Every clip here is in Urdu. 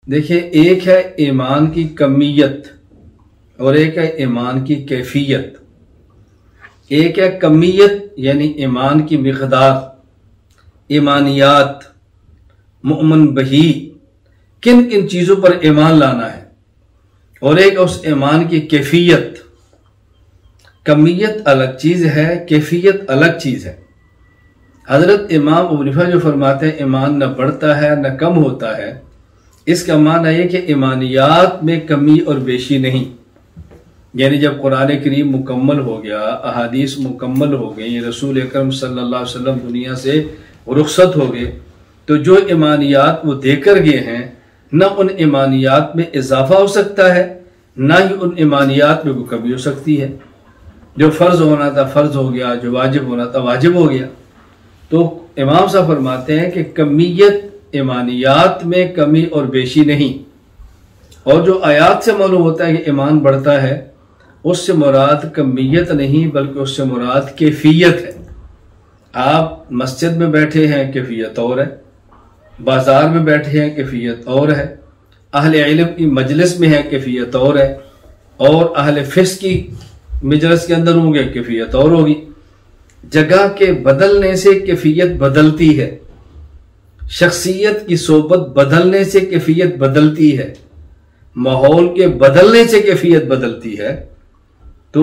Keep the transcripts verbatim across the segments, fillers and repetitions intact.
دیکھیں، ایک ہے ایمان کی کمیت اور ایک ہے ایمان کی کیفیت۔ ایک ہے کمیت یعنی ایمان کی مقدار، ایمانیات، مؤمن بہی، کن کن چیزوں پر ایمان لانا ہے، اور ایک اس ایمان کی کیفیت۔ کمیت الگ چیز ہے، کیفیت الگ چیز ہے۔ حضرت امام ابو حنیفہ جو فرماتے ہیں ایمان نہ بڑھتا ہے نہ کم ہوتا ہے، اس کا معنی یہ کہ ایمانیات میں کمی اور بیشی نہیں۔ یعنی جب قرآن کریم مکمل ہو گیا، احادیث مکمل ہو گئی، رسول اکرم صلی اللہ علیہ وسلم دنیا سے رخصت ہو گئے، تو جو ایمانیات وہ دے کر گئے ہیں، نہ ان ایمانیات میں اضافہ ہو سکتا ہے، نہ ہی ان ایمانیات میں کوئی کمی ہو سکتی ہے۔ جو فرض ہونا تھا فرض ہو گیا، جو واجب ہونا تھا واجب ہو گیا۔ تو امام صاحب فرماتے ہیں کہ کمیت ایمانیات میں کمی اور بیشی نہیں۔ اور جو آیات سے معلوم ہوتا ہے کہ ایمان بڑھتا ہے، اس سے مراد کمیت نہیں بلکہ اس سے مراد کیفیت ہے۔ آپ مسجد میں بیٹھے ہیں، کیفیت اور ہے، بازار میں بیٹھے ہیں، کیفیت اور ہے، اہل علم کی مجلس میں ہے، کیفیت اور ہے، اور اہل فسق کی مجلس کے اندر ہوں گے، کیفیت اور ہوگی۔ جگہ کے بدلنے سے کیفیت بدلتی ہے، شخصیت کی صحبت بدلنے سے کیفیت بدلتی ہے، ماحول کے بدلنے سے کیفیت بدلتی ہے۔ تو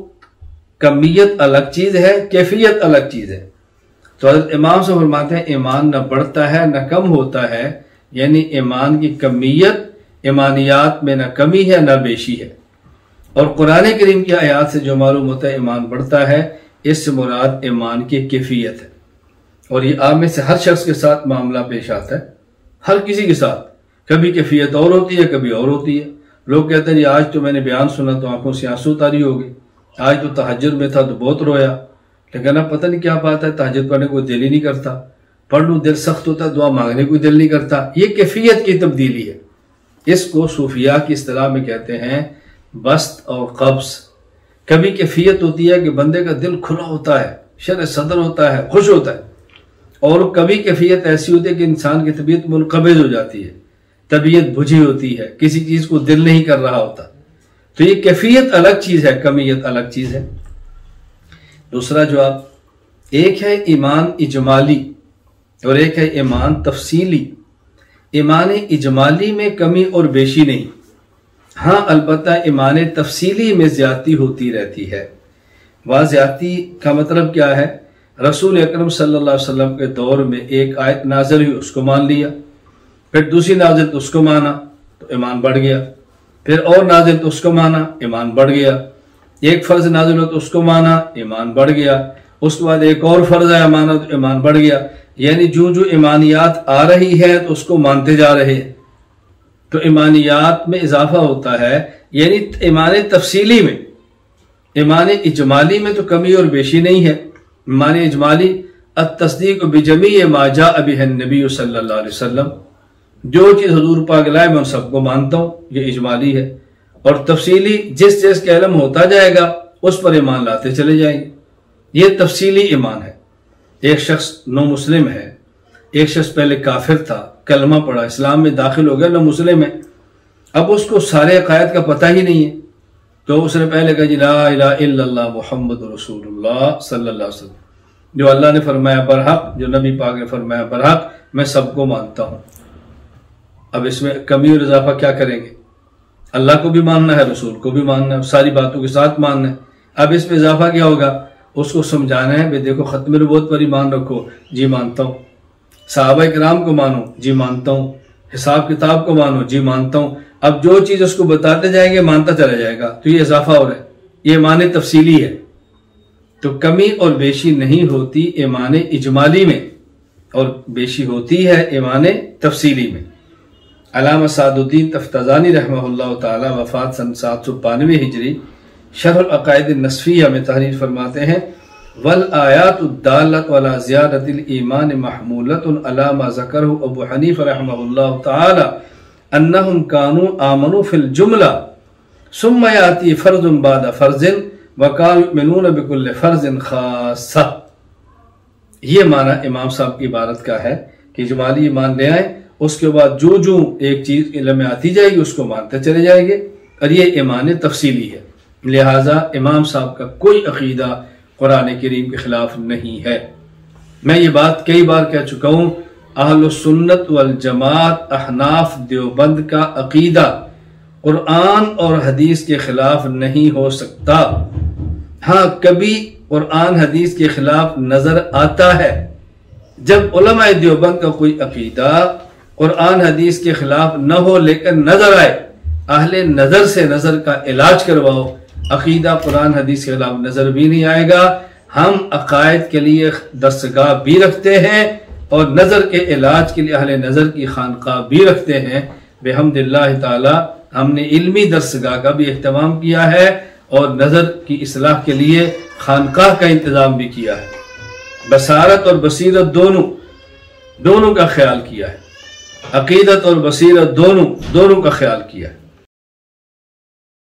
کمیت الگ چیز ہے، کیفیت الگ چیز ہے۔ تو حضرت امام سے فرماتے ہیں ایمان نہ بڑھتا ہے نہ کم ہوتا ہے، یعنی ایمان کی کمیت، ایمانیات میں نہ کمی ہے نہ بیشی ہے۔ اور قرآن کریم کی آیات سے جو معلوم ہوتا ہے ایمان بڑھتا ہے، اس سے مراد ایمان کی کیفیت ہے۔ اور یہ آپ میں سے ہر شخص کے ساتھ معاملہ پیش آتا ہے، ہر کسی کے ساتھ۔ کبھی کیفیت اور ہوتی ہے، کبھی اور ہوتی ہے۔ لوگ کہتے ہیں جی آج تو میں نے بیان سنا تو آنکھوں سے آنسو تاری ہو گئی، آج تو تہجد میں تھا تو بہت رویا، لیکن اب پتہ نہیں کیا بات ہے، تہجد پڑھنے کو دل ہی نہیں کرتا، پڑھ لوں دل سخت ہوتا ہے، دعا مانگنے کو دل نہیں کرتا۔ یہ کیفیت کی تبدیلی ہے۔ اس کو صوفیاء کی اصطلاح میں کہتے ہیں بسط اور قبض۔ کبھی کیفیت ہوتی ہے کہ بندے کا دل کھلا ہوتا ہے، شرح صدر ہوتا ہے، خوش ہوتا ہے، اور کبھی کیفیت ایسی ہوتی ہے کہ انسان کی طبیعت منقبض ہو جاتی ہے، طبیعت بجھی ہوتی ہے، کسی چیز کو دل نہیں کر رہا ہوتا۔ تو یہ کیفیت الگ چیز ہے، کمیت الگ چیز ہے۔ دوسرا جواب، ایک ہے ایمان اجمالی اور ایک ہے ایمان تفصیلی۔ ایمان اجمالی میں کمی اور بیشی نہیں، ہاں البتہ ایمان تفصیلی میں زیادتی ہوتی رہتی ہے۔ وہ زیادتی کا مطلب کیا ہے؟ رسول اکرم صلی اللہ علیہ وسلم کے دور میں ایک آیت نازل ہوئی، اس کو مان لیا، پھر دوسری نازل تو اس کو مانا تو ایمان بڑھ گیا، پھر اور نازل تو اس کو مانا، ایمان بڑھ گیا، ایک فرض نازل ہو تو اس کو مانا، ایمان بڑھ گیا، اس کے بعد ایک اور فرض آیا مانا تو ایمان بڑھ گیا۔ یعنی جو جو ایمانیات آ رہی ہے تو اس کو مانتے جا رہے ہیں، تو ایمانیات میں اضافہ ہوتا ہے۔ یعنی ایمان تفصیلی میں، ایمان اجمالی میں تو کمی اور بیشی نہیں ہے۔ ایمان اجمالی التصدیق بجمیع ما جاء بہ النبی صلی اللہ علیہ وسلم، جو چیز حضور پاک لائے میں ان سب کو مانتا ہوں، یہ اجمالی ہے۔ اور تفصیلی جس جس کا علم ہوتا جائے گا اس پر ایمان لاتے چلے جائیں گے، یہ تفصیلی ایمان ہے۔ ایک شخص نو مسلم ہے، ایک شخص پہلے کافر تھا، کلمہ پڑھا، اسلام میں داخل ہو گیا، نو مسلم ہے، اب اس کو سارے عقائد کا پتہ ہی نہیں ہے، تو اس نے پہلے کہا جی لا الہ الا اللہ محمد رسول اللہ صلی اللہ علیہ وسلم، جو اللہ نے فرمایا برحق، جو نبی پاک نے فرمایا برحق، میں سب کو مانتا ہوں۔ اب اس میں کمی اور اضافہ کیا کریں گے؟ اللہ کو بھی ماننا ہے، رسول کو بھی ماننا ہے، ساری باتوں کے ساتھ ماننا ہے۔ اب اس میں اضافہ کیا ہوگا؟ اس کو سمجھانا ہے بھئی دیکھو ختم نبوت پر ایمان رکھو، جی مانتا ہوں، صحابہ کرام کو مانو، جی مانتا ہوں، حساب کتاب کو مانو، جی مانتا ہوں۔ اب جو چیز اس کو بتاتے جائیں گے مانتا چلا جائے گا، تو یہ اضافہ ہو رہا ہے، یہ ایمان تفصیلی ہے۔ تو کمی اور بیشی نہیں ہوتی ایمان اجمالی میں، اور بیشی ہوتی ہے ایمان تفصیلی میں۔ علامہ سعد الدین تفتزانی رحمہ اللہ تعالی وفات سن سات سو بانوے ہجری، شرح العقائد النصفیہ میں تحریر فرماتے ہیں والآیات الدالۃ علی زیادۃ الایمان محمولۃ علی ما ذکرہ ابو حنیفہ رحمہ اللہ تعالی انہم کانوا آمنوا فی الجملہ ثم یاتی فرض بعد فرض وکانوا یؤمنون بکل فرض خاصہ۔ یہ معنی امام صاحب کی عبارت کا ہے کہ اجمالی ایمان لے آئیں اس کے بعد جو جو ایک چیز علم میں آتی جائے گی اس کو مانتے چلے جائیں گے، اور یہ ایمان تفصیلی ہے۔ لہٰذا امام صاحب کا کوئی عقیدہ قرآن کریم کے خلاف نہیں ہے۔ میں یہ بات کئی بار کہہ چکا ہوں، اہل السنت والجماعت احناف دیوبند کا عقیدہ قرآن اور حدیث کے خلاف نہیں ہو سکتا۔ ہاں کبھی قرآن حدیث کے خلاف نظر آتا ہے، جب علماء دیوبند کا کوئی عقیدہ قرآن حدیث کے خلاف نہ ہو لیکن نظر آئے، اہل نظر سے نظر کا علاج کرواؤ، عقیدہ قرآن حدیث کے خلاف نظر بھی نہیں آئے گا۔ ہم عقائد کے لیے درسگاہ بھی رکھتے ہیں اور نظر کے علاج کے لیے اہل نظر کی خانقاہ بھی رکھتے ہیں۔ بحمد اللہ تعالی ہم نے علمی درسگاہ کا بھی اہتمام کیا ہے اور نظر کی اصلاح کے لیے خانقاہ کا انتظام بھی کیا ہے۔ بصارت اور بصیرت دونوں دونوں کا خیال کیا ہے، عقیدت اور بصیرت دونوں دونوں کا خیال کیا ہے۔